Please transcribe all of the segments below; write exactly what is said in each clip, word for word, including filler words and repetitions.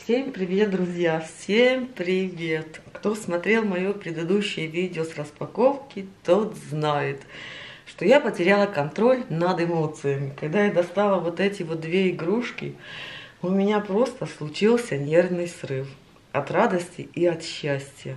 Всем привет, друзья! Всем привет! Кто смотрел мое предыдущее видео с распаковки, тот знает, что я потеряла контроль над эмоциями. Когда я достала вот эти вот две игрушки, у меня просто случился нервный срыв от радости и от счастья.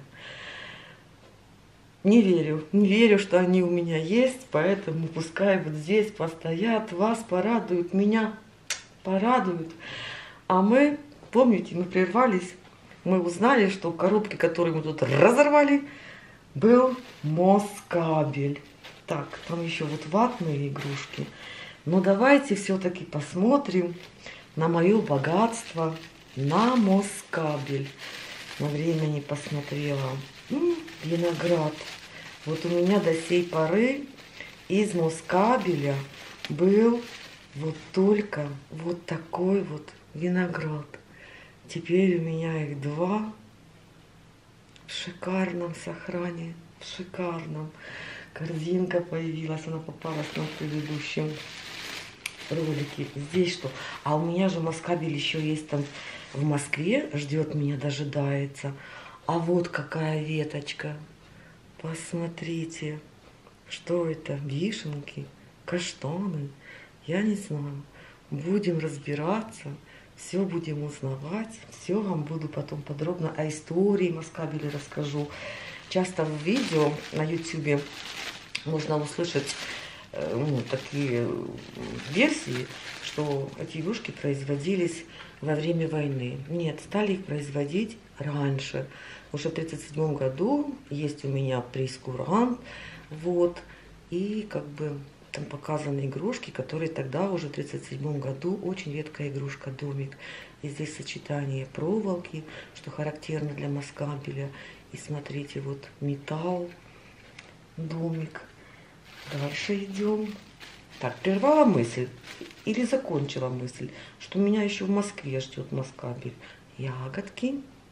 Не верю, не верю, что они у меня есть, поэтому пускай вот здесь постоят, вас порадуют, меня порадуют. А мы, помните, мы прервались, мы узнали, что в коробке, которую мы тут разорвали, был москабель. Так, там еще вот ватные игрушки. Но давайте все-таки посмотрим на мое богатство, на москабель. На время не посмотрела. М-м, виноград. Вот у меня до сей поры из москабеля был вот только вот такой вот виноград. Теперь у меня их два в шикарном сохране, в шикарном. Корзинка появилась, она попалась на предыдущем ролике. Здесь что? А у меня же москабель еще есть там в Москве, ждет меня, дожидается. А вот какая веточка. Посмотрите, что это? Вишенки, каштаны. Я не знаю. Будем разбираться, все будем узнавать, все вам буду потом подробно о истории москабеля расскажу. Часто в видео на ютубе можно услышать ну, такие версии, что эти игрушки производились во время войны. Нет, стали их производить раньше. Уже в тридцать седьмом году есть у меня прейскурант, вот, и как бы там показаны игрушки, которые тогда уже в тридцать седьмом году, очень редкая игрушка, домик. И здесь сочетание проволоки, что характерно для москабеля. И смотрите, вот металл, домик. Дальше идем. Так, прервала мысль или закончила мысль, что меня еще в Москве ждет москабель. Ягодки,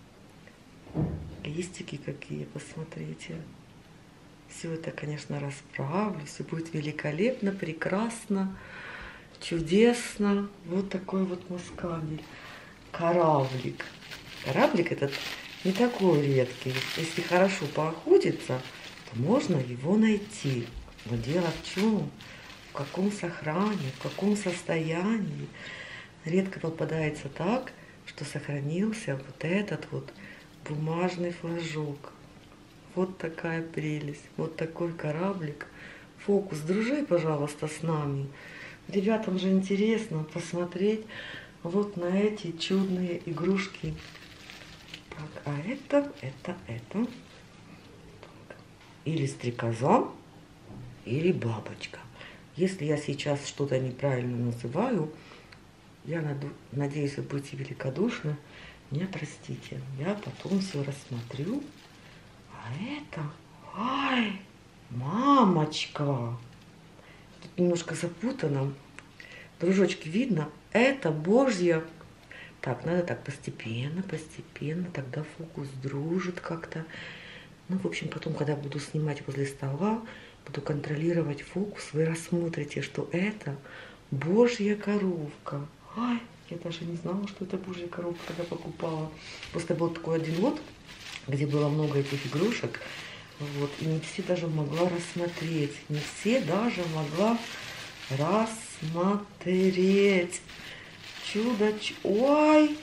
листики какие, посмотрите. Все это, конечно, расправлю, все будет великолепно, прекрасно, чудесно. Вот такой вот москабель. Кораблик. Кораблик этот не такой редкий. Если хорошо поохотиться, то можно его найти. Но дело в чем? В каком сохранении, в каком состоянии. Редко попадается так, что сохранился вот этот вот бумажный флажок. Вот такая прелесть, вот такой кораблик. Фокус, дружи, пожалуйста, с нами. Ребятам же интересно посмотреть вот на эти чудные игрушки. Так, а это, это, это. Так. Или стрекоза, или бабочка. Если я сейчас что-то неправильно называю, я надеюсь, вы будете великодушны. Меня простите, я потом все рассмотрю. А это, ай, мамочка, тут немножко запутано, дружочки, видно, это Божья. Так, надо так постепенно, постепенно, тогда фокус дружит как-то. Ну, в общем, потом, когда буду снимать возле стола, буду контролировать фокус, вы рассмотрите, что это Божья коровка. Ай, я даже не знала, что это Божья коровка, когда покупала. Просто был такой один лот, где было много этих игрушек, вот, и не все даже могла рассмотреть, не все даже могла рассмотреть. Чудо, ой,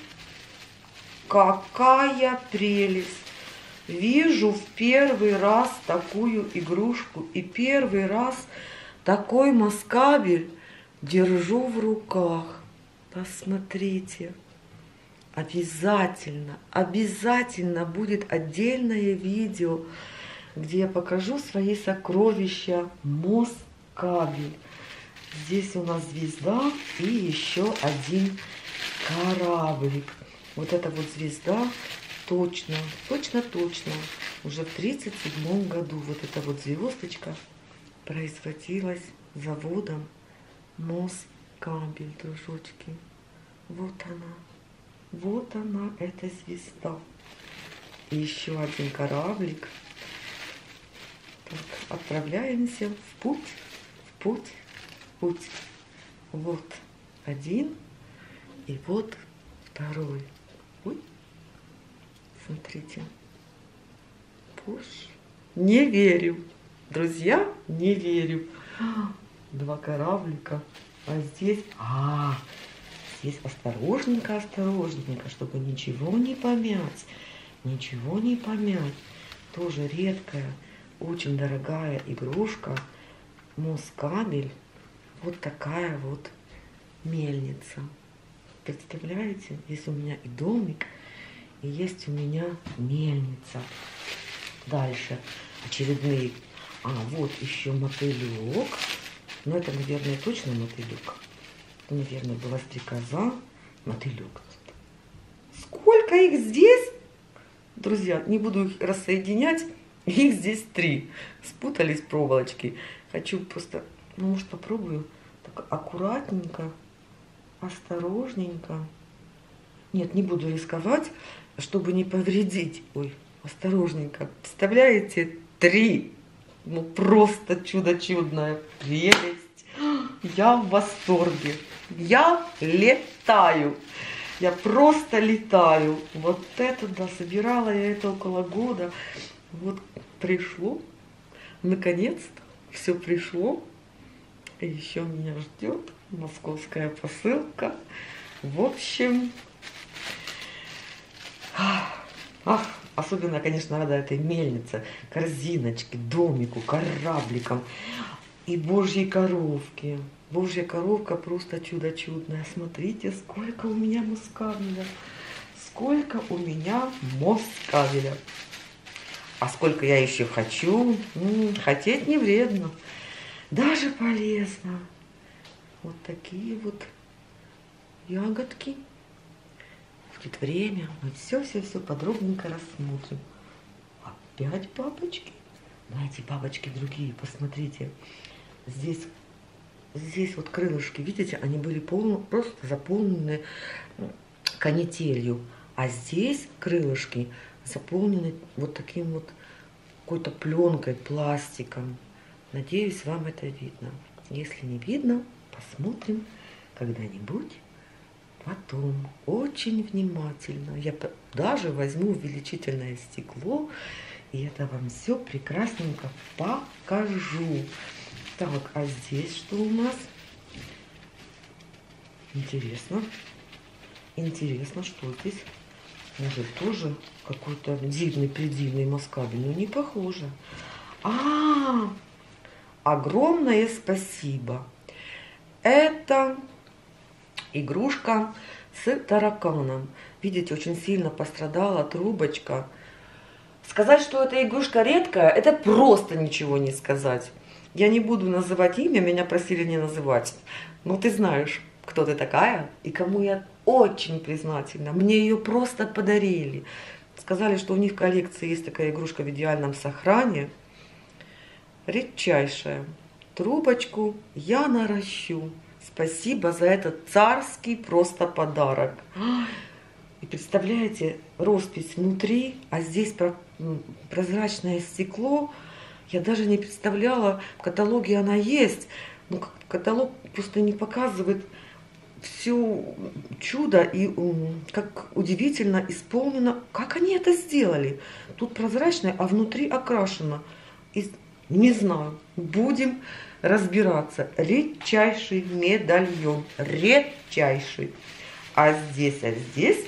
какая прелесть! Вижу в первый раз такую игрушку и первый раз такой москабель держу в руках. Посмотрите. Обязательно, обязательно будет отдельное видео, где я покажу свои сокровища москабель. Здесь у нас звезда и еще один кораблик. Вот эта вот звезда точно, точно, точно уже в тридцать седьмом году вот эта вот звездочка производилась заводом москабель, дружочки. Вот она. Вот она, эта звезда. И еще один кораблик. Так, отправляемся в путь, в путь, в путь. Вот один и вот второй. Ой. Посмотрите. Пуш. Не верю. Друзья, не верю. Два кораблика. А здесь... А, здесь осторожненько, осторожненько, чтобы ничего не помять. Ничего не помять. Тоже редкая, очень дорогая игрушка. Москабель. Вот такая вот мельница. Представляете? Здесь у меня и домик, и есть у меня мельница. Дальше очередные. А, вот еще мотылек. Ну, это, наверное, точно мотылек. Это, наверное, была стрекоза. Мотылек. Сколько их здесь? Друзья, не буду их рассоединять. Их здесь три. Спутались проволочки. Хочу просто, ну, может, попробую так аккуратненько, осторожненько. Нет, не буду рисковать, чтобы не повредить. Ой, осторожненько. Представляете? Три. Ну, просто чудо чудное. Прелесть. Я в восторге. Я летаю. Я просто летаю. Вот это, да, собирала я это около года. Вот пришло. Наконец-то все пришло. И еще меня ждет московская посылка. В общем, ах, особенно, конечно, рада этой мельнице, корзиночке, домику, корабликам и божьей коровке. Божья коровка просто чудо чудное. Смотрите, сколько у меня мускавеля. Сколько у меня мускавеля. А сколько я еще хочу. М-м, хотеть не вредно. Даже полезно. Вот такие вот ягодки. Будет время. Мы все-все-все подробненько рассмотрим. Опять бабочки. Но эти бабочки другие. Посмотрите. Здесь, здесь вот крылышки. Видите, они были полно, просто заполнены канителью. А здесь крылышки заполнены вот таким вот какой-то пленкой, пластиком. Надеюсь, вам это видно. Если не видно, посмотрим когда-нибудь потом. Очень внимательно. Я даже возьму увеличительное стекло, и это вам все прекрасненько покажу. Так, а здесь что у нас? Интересно. Интересно, что здесь? Может, тоже какой-то дивный-предивный москабель, но не похоже. А, огромное спасибо. Это игрушка с тараканом. Видите, очень сильно пострадала трубочка. Сказать, что эта игрушка редкая, это просто ничего не сказать. Я не буду называть имя, меня просили не называть. Но ты знаешь, кто ты такая и кому я очень признательна. Мне ее просто подарили. Сказали, что у них в коллекции есть такая игрушка в идеальном сохране. Редчайшая. Трубочку я наращу. Спасибо за этот царский просто подарок. И представляете, роспись внутри, а здесь прозрачное стекло. Я даже не представляла, в каталоге она есть. Но каталог просто не показывает все чудо и как удивительно исполнено. Как они это сделали? Тут прозрачное, а внутри окрашено. И не знаю. Будем разбираться. Редчайший медальон. Редчайший. А здесь, а здесь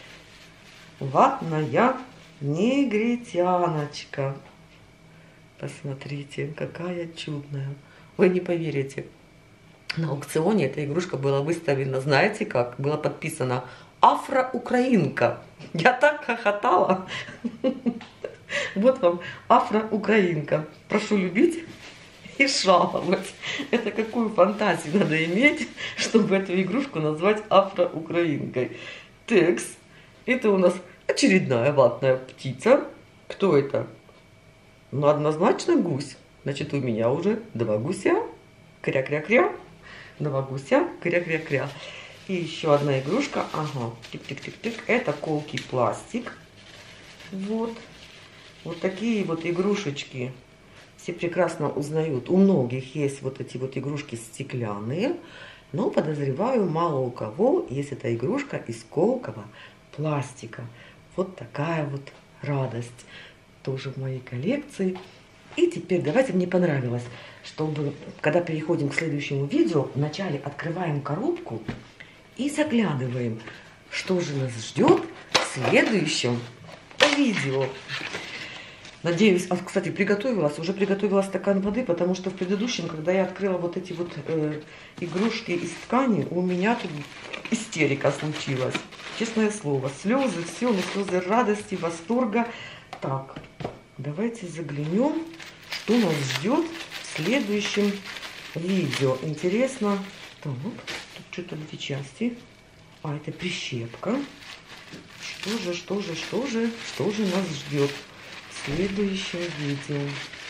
ватная негритяночка. Посмотрите, какая чудная. Вы не поверите. На аукционе эта игрушка была выставлена, знаете как? Было подписано «Афро-украинка». Я так хохотала. Вот вам афро-украинка. Прошу любить и жаловать. Это какую фантазию надо иметь, чтобы эту игрушку назвать афро-украинкой. Текст. Это у нас очередная ватная птица. Кто это? Ну, однозначно гусь. Значит, у меня уже два гуся. Кря-кря-кря. Два гуся. Кря-кря-кря. И еще одна игрушка. Ага. Тик-тик-тик-тик. Это колкий пластик. Вот. Вот такие вот игрушечки. Все прекрасно узнают. У многих есть вот эти вот игрушки стеклянные. Но, подозреваю, мало у кого есть эта игрушка из колкого пластика. Вот такая вот радость тоже в моей коллекции. И теперь давайте, мне понравилось, чтобы, когда переходим к следующему видео, вначале открываем коробку и заглядываем, что же нас ждет в следующем видео. Надеюсь, а, кстати, приготовилась, уже приготовила стакан воды, потому что в предыдущем, когда я открыла вот эти вот э, игрушки из ткани, у меня тут истерика случилась. Честное слово, слезы, все, ну, слезы радости, восторга. Так, давайте заглянем, что нас ждет в следующем видео. Интересно. Так, тут что-то две части. А, это прищепка. Что же, что же, что же, что же нас ждет в следующем видео?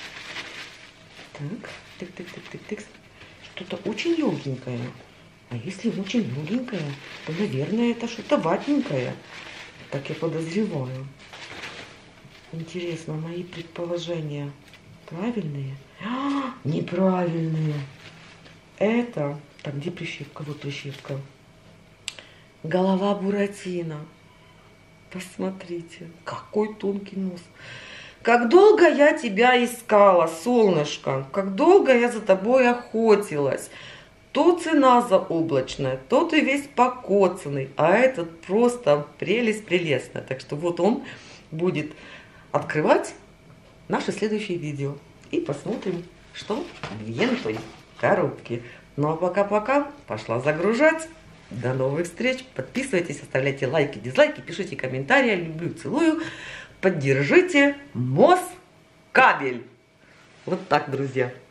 Так, так, так, так, так, так. Что-то очень легенькое. А если очень легенькое, то, наверное, это что-то ватненькое. Так я подозреваю. Интересно, мои предположения правильные? А, неправильные. Это... Так, где прищепка? Вот прищепка. Голова Буратино. Посмотрите, какой тонкий нос. Как долго я тебя искала, солнышко. Как долго я за тобой охотилась. То цена заоблачная, то ты весь покоцанный. А этот просто прелесть прелестная. Так что вот он будет открывать наше следующее видео. И посмотрим, что в ентой коробке. Ну а пока-пока. Пошла загружать. До новых встреч. Подписывайтесь, оставляйте лайки, дизлайки, пишите комментарии. Люблю, целую. Поддержите Москабель. Вот так, друзья.